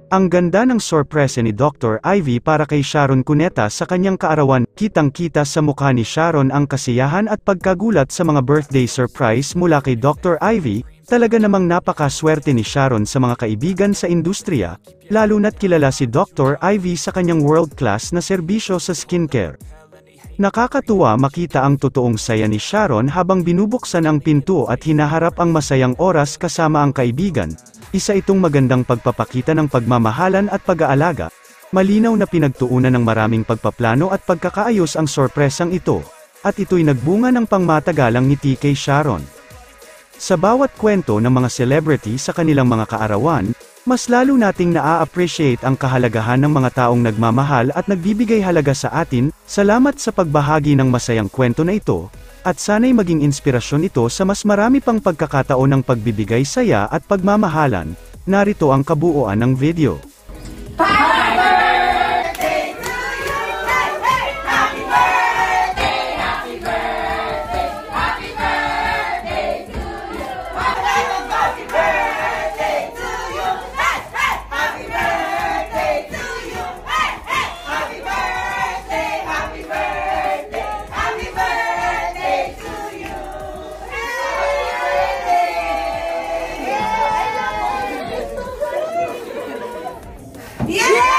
Ang ganda ng sorpresa ni Dr. Ivy para kay Sharon Cuneta sa kanyang kaarawan, kitang-kita sa mukha ni Sharon ang kasiyahan at pagkagulat sa mga birthday surprise mula kay Dr. Ivy. Talaga namang napakaswerte ni Sharon sa mga kaibigan sa industriya, lalo na't kilala si Dr. Ivy sa kanyang world-class na serbisyo sa skincare. Nakakatuwa makita ang totoong saya ni Sharon habang binubuksan ang pinto at hinaharap ang masayang oras kasama ang kaibigan. Isa itong magandang pagpapakita ng pagmamahalan at pag-aalaga. Malinaw na pinagtuunan ng maraming pagpaplano at pagkakaayos ang sorpresang ito, at ito'y nagbunga ng pangmatagalang ngiti kay Sharon. Sa bawat kwento ng mga celebrity sa kanilang mga kaarawan, mas lalo nating naa-appreciate ang kahalagahan ng mga taong nagmamahal at nagbibigay halaga sa atin. Salamat sa pagbahagi ng masayang kwento na ito, at sana'y maging inspirasyon ito sa mas marami pang pagkakataon ng pagbibigay saya at pagmamahalan. Narito ang kabuuan ng video. Happy birthday to you! Happy birthday! Happy birthday! Happy birthday to you! Happy birthday to you! Happy birthday to you! Happy birthday! Happy birthday! Happy birthday to you! Yeah!